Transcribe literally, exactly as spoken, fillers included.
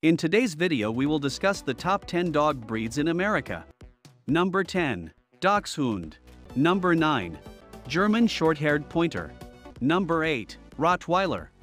In today's video we will discuss the top ten dog breeds in America. Number ten. Dachshund. Number nine. German Short-Haired Pointer. Number eight. Rottweiler.